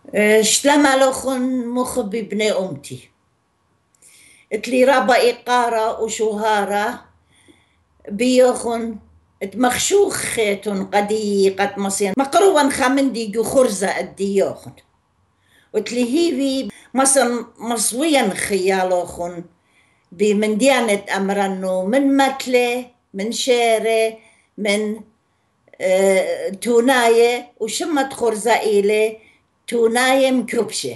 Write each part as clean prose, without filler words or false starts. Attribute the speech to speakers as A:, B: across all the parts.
A: شلما لوخن مخبي بني أمتي اتلي رابا إقارة وشهارة بيوخن اتمخشوخيتن قديقة مصين مقروبا خامندي جو خرزة الديوخن وتلي هيفي مصن مصويا خيالوخن بمن ديانة أمرنو من متلة من شيرة من توناية وشمت خرزة إلي توناية مكبشة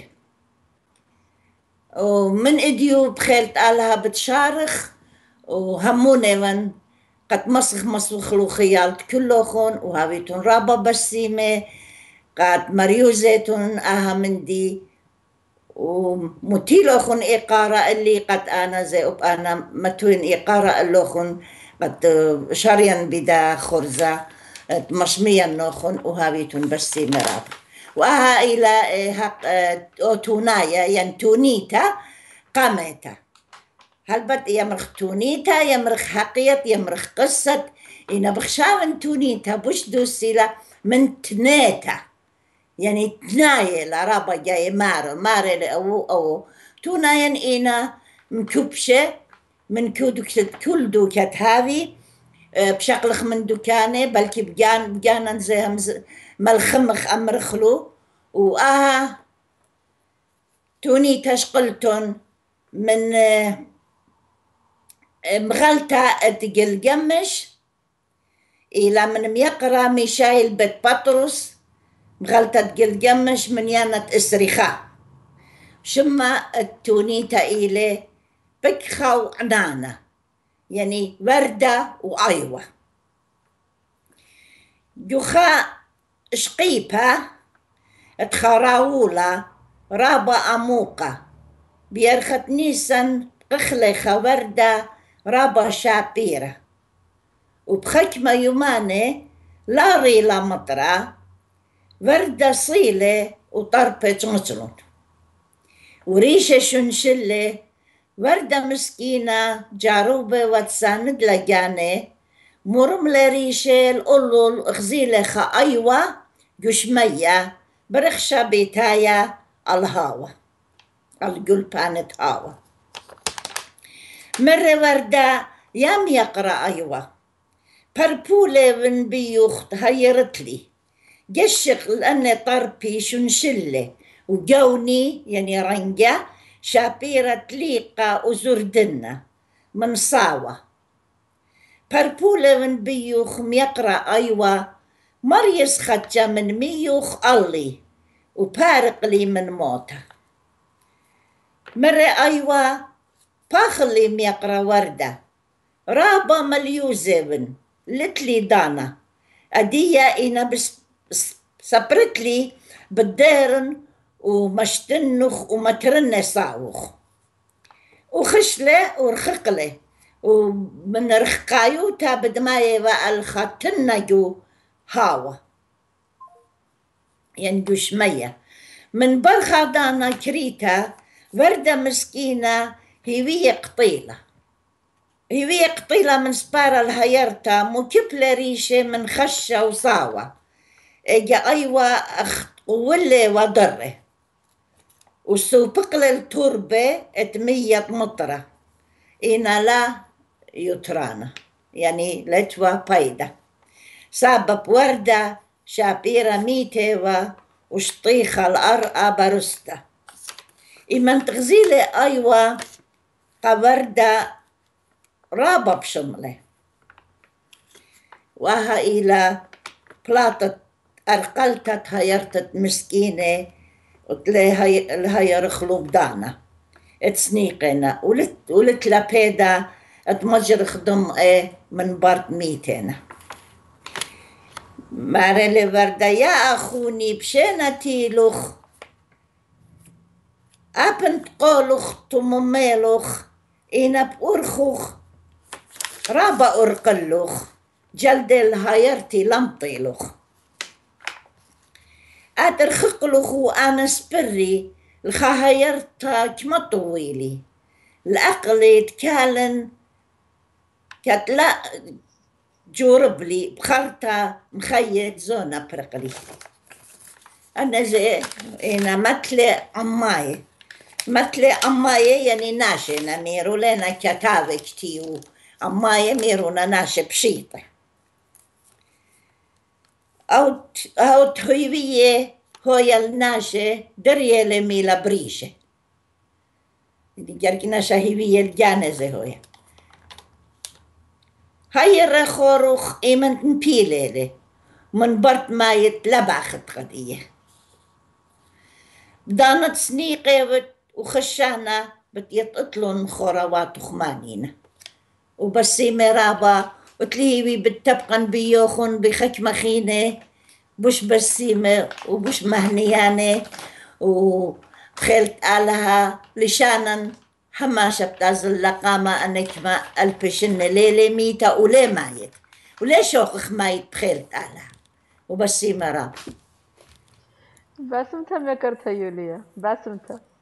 A: ومن إديو بخيلت آلها بتشارخ وهموني من قد مسخ لو خيالت كلوخن وهابيتون رابا بسيمة قد مريوزيتون مندي ومتيلوخن إقارة اللي قد أنا زي أنا متوين إقارة اللوخن قد شاريا بدا خرزة مشميا نوخن وهابيتون بسيمة راب وها إلى تونايا يعني تونيتا قامتا هل بد يمرخ تونيتا يمرخ حقيت يمرخ قصة إنا بخشاون تونيتا بوش دوسيلا من تنيتا يعني تنايا لرابا جاي مار أو تونايا إنا مكبشة من كل دوكات هذه بشكلخ من دكانه بلكي بجانا زيهم ملخمخ أمرخلو توني تشقلتن من مغلطة أتقل جمش إلى من ميقرا ميشايل بيت بطرس مغلطة تقل جمش من يانة إسرخاء شما التونيتا إلي بكخا وعنانة يعني وردة وأيوة جوخا شقيبة تخراولا رابا أموقة بيرخت نيسان قخلخة وردة رابا شابيرة وبخكمة يماني لا ريلا مطرة وردة صيلة وطربة مثلون وريشة شنشلة وردة مسكينة جاروبة وتساند لجاني مرملة ريشة الأولول اخزيلة أيوة جشمية برخشة بيتايا الهاوة القلبانة هاوة مرة وردة يام يقرأ أيوة بربولة من بيوخت هيرتلي جشق لأني طربي شنشلة وجوني يعني رنجة شابيرة تليقة وزردنة من صاوة بربولة من بيوخ ميقرأ أيوة مريس خدجة من ميوخ اللي وبارق لي من موته مرة أيوة باخلي ميقرأ وردة رابا مليوزبن لتلي دانا أدية إنا بس سبرتلي بالديرن ومشتنخ ومترن صاوخ وخشلة ورخقلة ومن رخقايوتا بدماية والخاتنة جو هاوة يعني جو شمية من برخة دانا كريتا وردة مسكينة هيوية قطيلة من سبارة الهيرتا مكبلة ريشة من خشة وصاوة اجا أيوة قولة وضره وسوبقل التربة اتمية مطرة إنا لا يترانا يعني لتوا بايدة سبب وردة شابيرة ميتة وشطيخة الأرقى برستة إمن تغزيلة أيوة قوردة رابا بشملة وها إلى بلاطة أرقلتت هيرتت مسكينة وتلاقيها رخلوب دانا اتسنيقنا ولت لبيدا اتمجرخ دم من بارت ميتنا مارلي وردا يا أخوني بشينتي لخ أبنت قولخ تمميلخ إنا بأرخوخ رابا أرقلخ جلد الهايرتي لمطيلخ أترخقلخ وأنا سبري الخهايرتا كما طويلي الأقلي تكالن كتلا جوربلي بخرطة مخيط زونا برقلي أنا زي أنا مثل عماي مثل عماي يعني ناشي ميرو لنا كتابة كتيو عماي ميرونا ناشي بشيطة أو تهيبية هويا الناشي دريا لميلا بريشة دي جركنا شهيبية الجانزة هويا هاي الرخوروخ إيمن نبيلة من برد ما يتلبخت غدية بدانت سنيقة وخشانا بتيطلون خروات وخمانينا وبسي مرابا وتليبي بتبقن بيوخن بخك مخينة بش بسيمة وبش مهنيانة وخلت آلها لشانا حماشة بتازل لقامة أنك ما ألبشن ليلة ميتا ولي مايت ولي شوخ مايت بخلت آلها وبسي مرابا
B: باسمتها مكرتها يوليا باسمتها